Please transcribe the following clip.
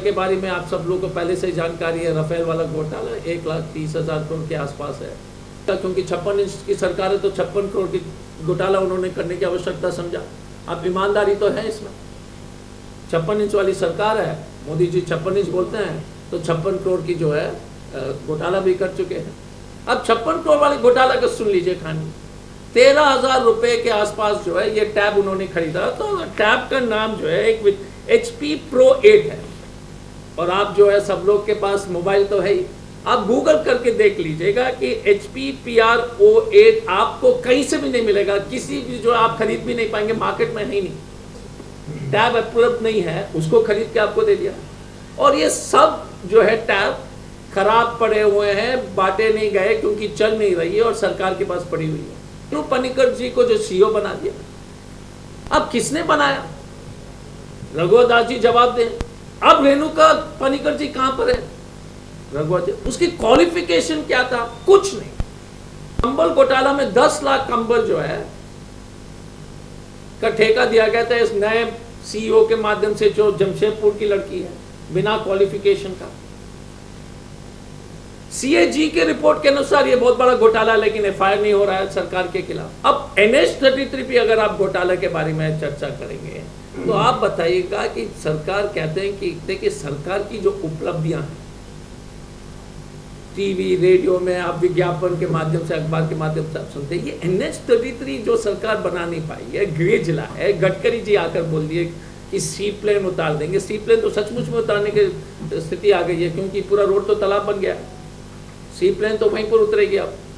के बारे में आप सब लोगों को पहले से जानकारी है। राफेल वाला घोटाला 1,30,000 करोड़ के आसपास है, क्योंकि 56 इंच की सरकार है तो 56 करोड़ की घोटाला उन्होंने करने की आवश्यकता समझा। अब ईमानदारी तो है इसमें, 56 इंच वाली सरकार है, मोदी जी 56 इंच बोलते हैं तो 56 करोड़ की जो है घोटाला भी कर चुके हैं। अब 56 करोड़ वाले घोटाला का सुन लीजिए कहानी। 13,000 रुपए के आसपास जो है ये टैब उन्होंने खरीदा। तो टैब का नाम जो है एक HP Pro 8 है, और आप जो है सब लोग के पास मोबाइल तो है ही, आप गूगल करके देख लीजिएगा कि HP Pro 8 आपको कहीं से भी नहीं मिलेगा, किसी भी जो आप खरीद भी नहीं पाएंगे, मार्केट में है ही नहीं। टैब उपलब्ध नहीं है, उसको खरीद के आपको दे दिया। और ये सब जो है टैब खराब पड़े हुए हैं, बांटे नहीं गए क्योंकि चल नहीं रही है और सरकार के पास पड़ी हुई है। रेणु पनिकर जी को जो CEO बना दिया, अब किसने बनाया? रघुवर दास जी जवाब दें। अब रेणुका पनिकर जी कहां पर है? रघुवर जी, उसकी क्वालिफिकेशन क्या था? कुछ नहीं। कंबल घोटाला में 10 लाख कंबल जो है का ठेका दिया गया था इस नए CEO के माध्यम से, जो जमशेदपुर की लड़की है, बिना क्वालिफिकेशन का। CAG के रिपोर्ट के अनुसार ये बहुत बड़ा घोटाला, लेकिन FIR नहीं हो रहा है सरकार के खिलाफ। अब NH-33 भी अगर आप घोटाले के बारे में चर्चा करेंगे तो आप बताइएगा कि सरकार कहते हैं कि देखिए सरकार की जो उपलब्धियां हैं, टीवी रेडियो में आप विज्ञापन के माध्यम से, अखबार के माध्यम से आप सुनते हैं, ये NH-33 जो सरकार बना नहीं पाई है, गृह जिला है। गडकरी जी आकर बोल दिए कि सी प्लेन उतार देंगे। सी प्लेन तो सचमुच में उतारने की स्थिति आ गई है, क्योंकि पूरा रोड तो तालाब बन गया है। सी प्लेन तो वहीं पर उतरेगी अब।